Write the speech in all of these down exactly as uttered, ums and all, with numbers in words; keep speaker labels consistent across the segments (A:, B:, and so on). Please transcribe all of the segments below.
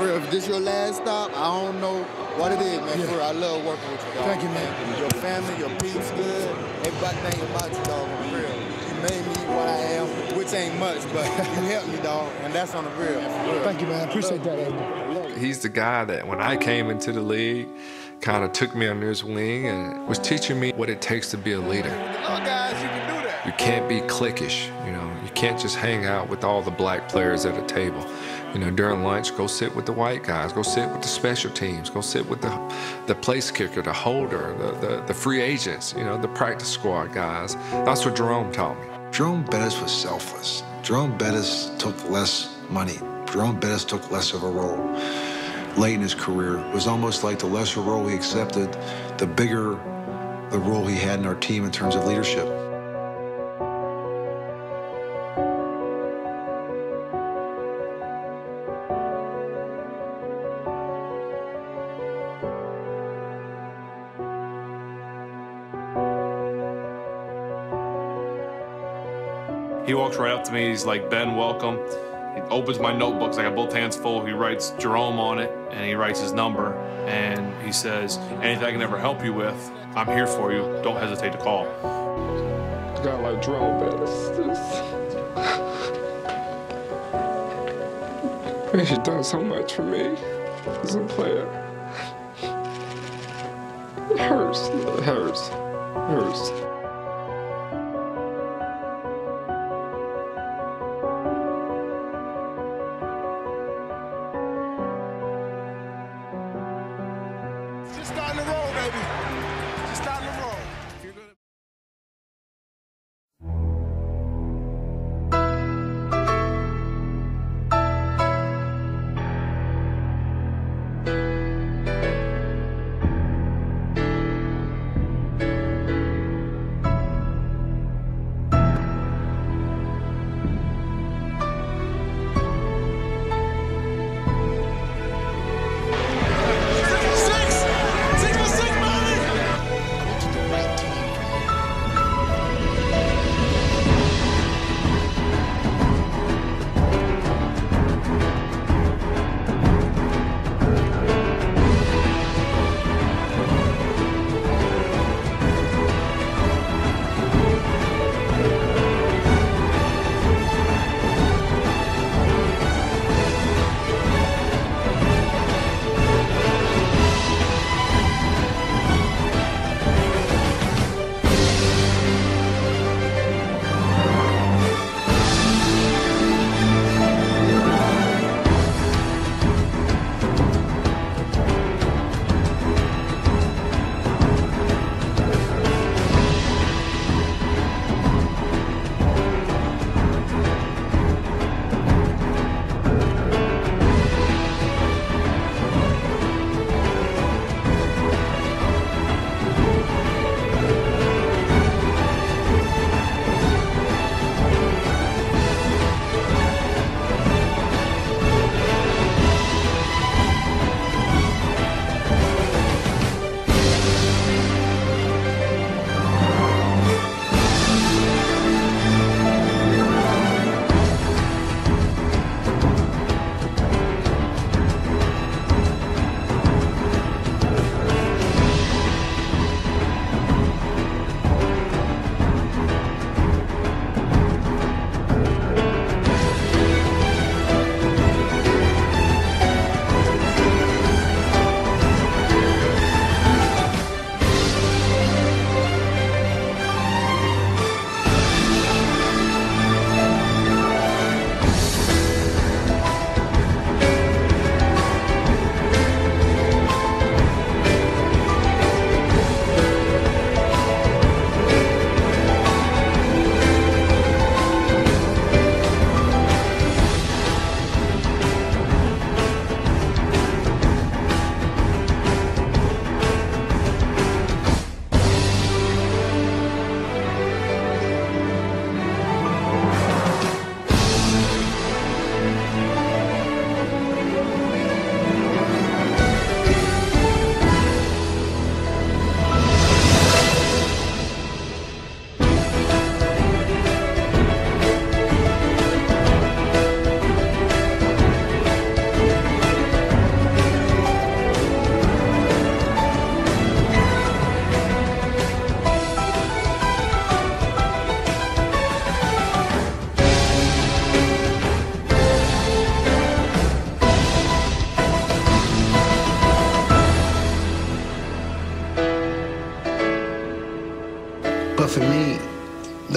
A: for real, if this your last stop, I don't know what it is, man.
B: Yeah.
A: For real, I love working with you, dog.
B: Thank you, man.
A: Your family, your peeps good. Everybody think about you, dog, on the real. You made me what I am, which ain't much, but you helped me, dog, and that's on the real. real.
B: Thank you, man. I appreciate that, Andy.
C: He's the guy that when I came into the league, kind of took me under his wing and was teaching me what it takes to be a leader.
A: Look, guys, you can do that.
C: You can't be cliquish, you know. You can't just hang out with all the black players at a table. You know, during lunch, go sit with the white guys, go sit with the special teams, go sit with the the place kicker, the holder, the, the, the free agents, you know, the practice squad guys. That's what Jerome taught me.
D: Jerome Bettis was selfless. Jerome Bettis took less money. Jerome Bettis took less of a role. Late in his career, it was almost like the lesser role he accepted, the bigger the role he had in our team in terms of leadership.
E: He walks right up to me, he's like, "Ben, welcome." He opens my notebooks, I got both hands full. He writes Jerome on it, and he writes his number, and he says, "Anything I can ever help you with, I'm here for you. Don't hesitate to call."
F: A guy like Jerome Bettis, just... he's done so much for me as a player. It hurts, it hurts, it hurts.
A: Just starting to roll, baby. Just starting to roll.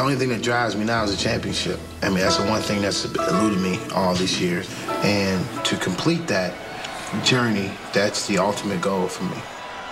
G: only thing that drives me now is a championship. I mean, that's the one thing that's eluded me all these years. And to complete that journey, that's the ultimate goal for me.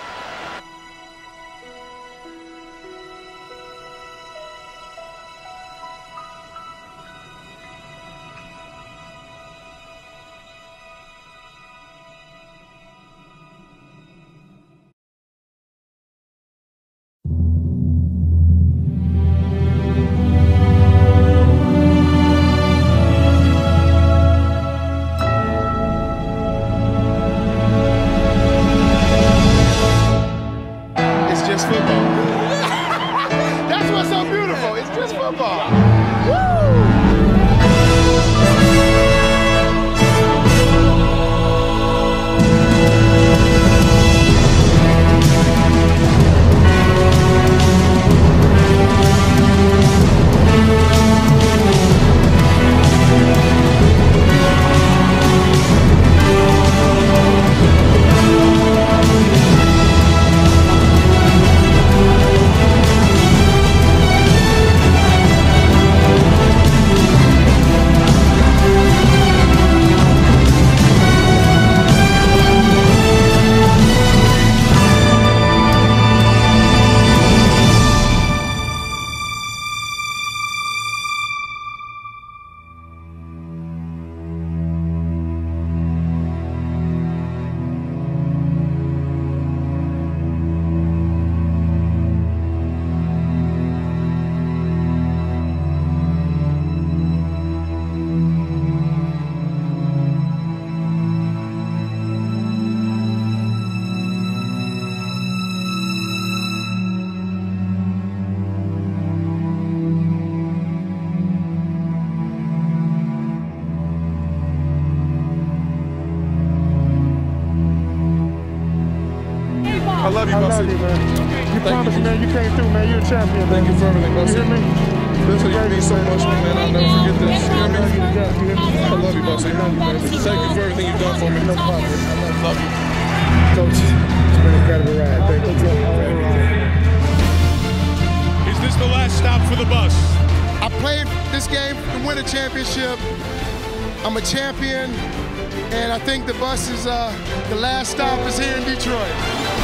B: I love you, Bussy. You, you promised, man. You came through, man. You're a champion.
F: Thank
B: man.
F: you for everything, Bussy.
B: You hear me?
F: This is you mean so much to me, man. I'll never forget this. You hear me?
B: You hear me?
F: I love you, Bussy. Thank you for everything you've done for me.
B: No problem.
F: I love you.
B: Coach, it's been an incredible ride. Thank you.
H: Is this the last stop for the bus?
I: I played this game to win a championship. I'm a champion, and I think the bus is uh, the last stop is here in Detroit.